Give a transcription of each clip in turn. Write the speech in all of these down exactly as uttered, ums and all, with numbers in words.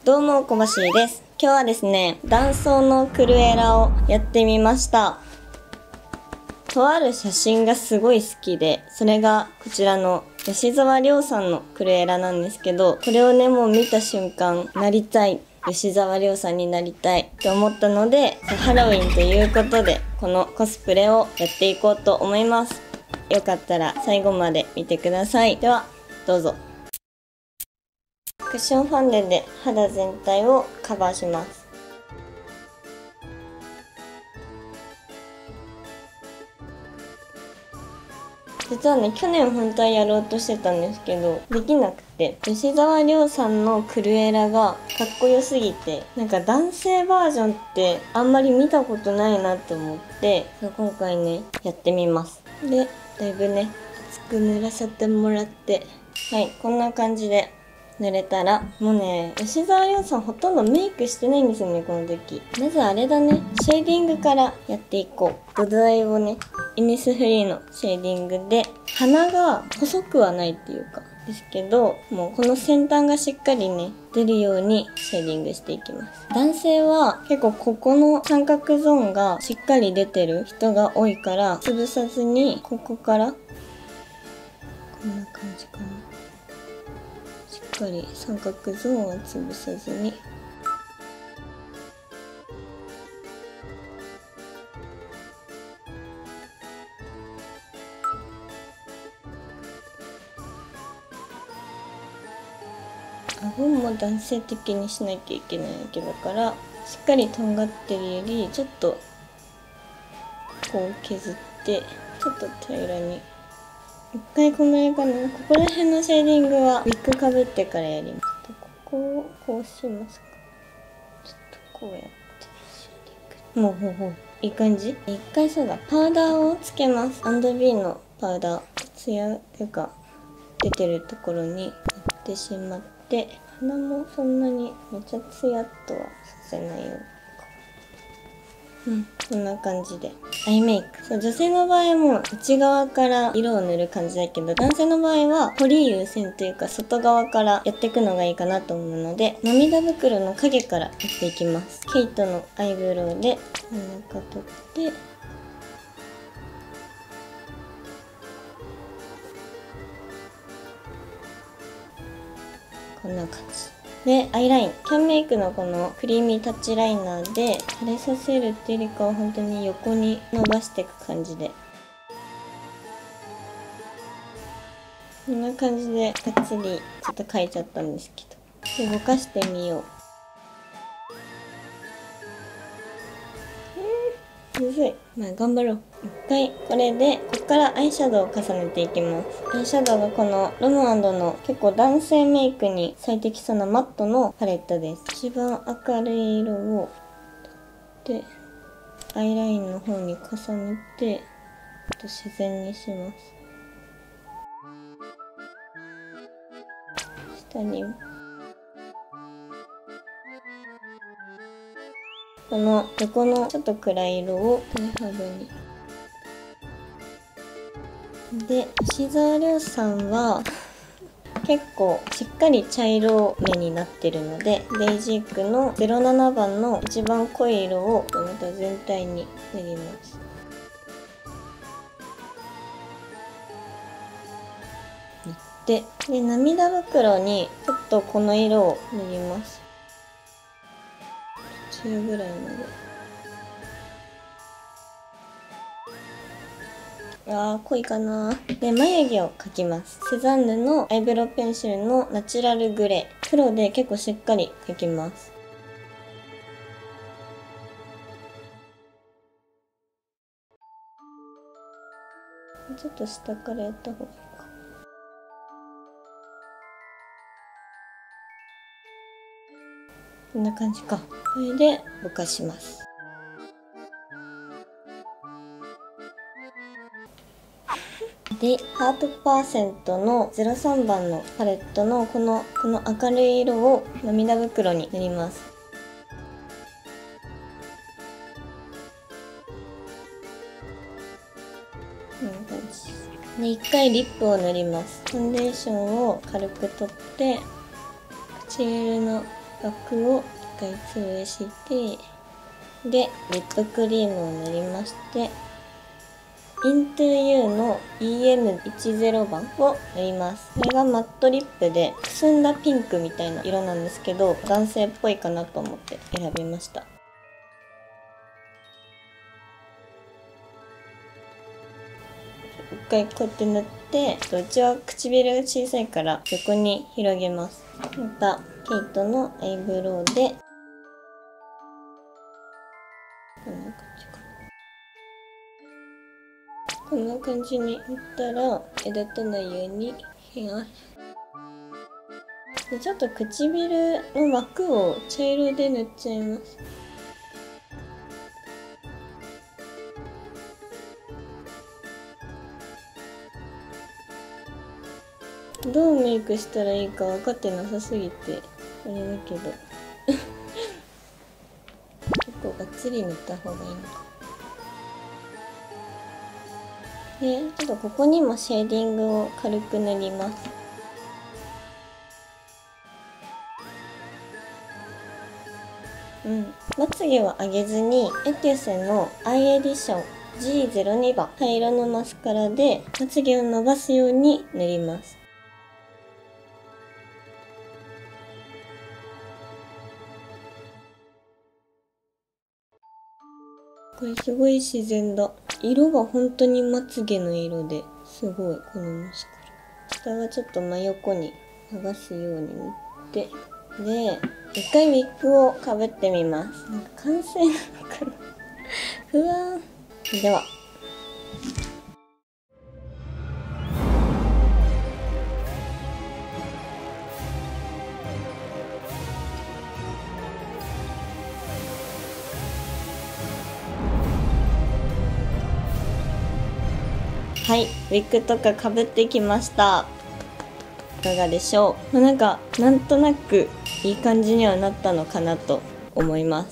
どうも、小橋です。今日はですね、断層のクルエラをやってみました。とある写真がすごい好きで、それがこちらの吉沢亮さんのクルエラなんですけど、これをね、もう見た瞬間、なりたい。吉沢亮さんになりたいと思ったので、ハロウィンということで、このコスプレをやっていこうと思います。よかったら最後まで見てください。では、どうぞ。クッションファンデで肌全体をカバーします。実はね、去年本当はやろうとしてたんですけど、できなくて、吉沢亮さんのクルエラがかっこよすぎて、なんか男性バージョンってあんまり見たことないなと思って、今回ね、やってみます。で、だいぶね、厚く塗らせてもらって、はい、こんな感じで塗れたら、もうね、吉沢亮さんほとんどメイクしてないんですよね、この時。まずあれだね、シェーディングからやっていこう。土台をね、イニスフリーのシェーディングで、鼻が細くはないっていうか、ですけど、もうこの先端がしっかりね、出るようにシェーディングしていきます。男性は結構ここの三角ゾーンがしっかり出てる人が多いから、潰さずに、ここから、こんな感じかな。しっかり三角ゾーンは潰さずに顎も男性的にしなきゃいけないわけだから、しっかりとんがってるよりちょっとこう削ってちょっと平らに一回こんぐらいかな。ここら辺のシェーディングはウィッグかぶってからやります。ここをこうしますか。ちょっとこうやってシェーディング。もうほうほういい感じ。一回そうだ、パウダーをつけます。アンドビーのパウダー、ツヤっていうか出てるところにやってしまって、鼻もそんなにめっちゃツヤっとはさせないように。うん、こんな感じでアイメイク。そう、女性の場合はもう内側から色を塗る感じだけど、男性の場合は彫り優先というか外側からやっていくのがいいかなと思うので、涙袋の影からやっていきます。ケイトのアイブロウで真ん中取って、こんな感じで、アイライン、キャンメイクのこのクリーミータッチライナーで垂れさせるっていうよりかは本当に横に伸ばしていく感じで、こんな感じでがっつりちょっと描いちゃったんですけど、動かしてみよう。むずい。まあ頑張ろう。一回これで、こっからアイシャドウを重ねていきます。アイシャドウがこのロムアンドの結構男性メイクに最適そうなマットのパレットです。一番明るい色を取って、アイラインの方に重ねて、あと自然にします。下にも。この横のちょっと暗い色を手幅に。で、吉沢亮さんは結構しっかり茶色目になってるので、ベージックのゼロななばんの一番濃い色をまた全体に塗ります。塗って、で、涙袋にちょっとこの色を塗ります。中ぐらいまで。あー、濃いかな。で、眉毛を描きます。セザンヌのアイブロウペンシルのナチュラルグレー。黒で結構しっかり描きます。ちょっと下からやった方がいいか。こんな感じか。これでぼかします。で、ハートパーセントのゼロさんばんのパレットのこの、この明るい色を涙袋に塗ります。こんな感じ。で、一回リップを塗ります。ファンデーションを軽く取って、唇の枠を一回潰してでリップクリームを塗りまして イントゥーユー の イーエムじゅう 番を塗ります。これがマットリップでくすんだピンクみたいな色なんですけど、男性っぽいかなと思って選びました。一回こうやって塗って、うちは唇が小さいから横に広げます。またケイトのアイブロウでこんな感じかな。こんな感じに塗ったら目立たないようにします。でちょっと唇の枠を茶色で塗っちゃいます。どうメイクしたらいいか分かってなさすぎてあれだけど結構がっつり塗った方がいいのか。でちょっとここにもシェーディングを軽く塗ります。うん、まつげは上げずにエテュセのアイエディション ジーゼロに 番灰色のマスカラでまつげを伸ばすように塗ります。これすごい自然だ。色が本当にまつげの色ですごいこのマスカラ。下はちょっと真横に流すように塗ってで一回ウィッグをかぶってみます。なんか完成なのかな不安。でははい、ウィッグとかかぶってきました。いかがでしょう。まあ、なんかなんとなくいい感じにはなったのかなと思います。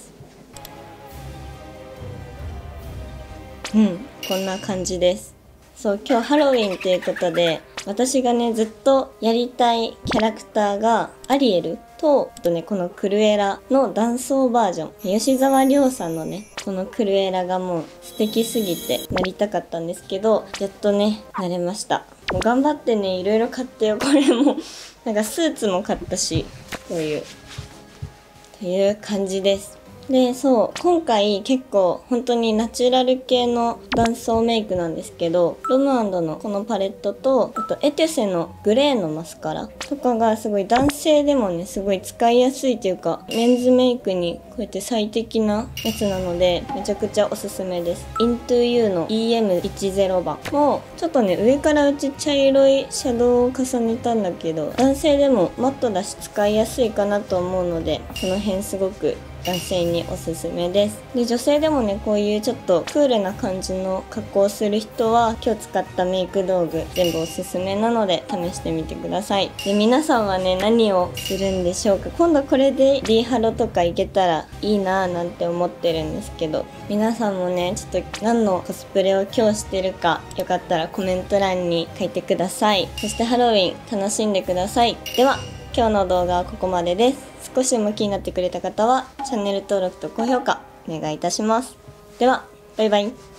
うん、こんな感じです。そう今日ハロウィンということで私がねずっとやりたいキャラクターがアリエルとあとねこのクルエラの男装バージョン、吉沢亮さんのねこのクルエラがもう素敵すぎてなりたかったんですけど、やっとねなれました。もう頑張ってねいろいろ買ってよ。これもなんかスーツも買ったしこういうという感じです。でそう今回結構本当にナチュラル系の男装メイクなんですけど、ロムアンドのこのパレットとあとエテュセのグレーのマスカラとかがすごい男性でもねすごい使いやすいというかメンズメイクにこうやって最適なやつなのでめちゃくちゃおすすめです。 イントゥーユー の イーエムじゅう 番もちょっとね上からうち茶色いシャドウを重ねたんだけど男性でもマットだし使いやすいかなと思うのでこの辺すごく男性におすすめです。で女性でもねこういうちょっとクールな感じの加工をする人は今日使ったメイク道具全部おすすめなので試してみてください。で皆さんはね何をするんでしょうか。今度これで D ハロとか行けたらいいなーなんて思ってるんですけど、皆さんもねちょっと何のコスプレを今日してるかよかったらコメント欄に書いてください。そしてハロウィン楽しんでください。では今日の動画はここまでです。少しでも気になってくれた方はチャンネル登録と高評価お願いいたします。ではバイバイ。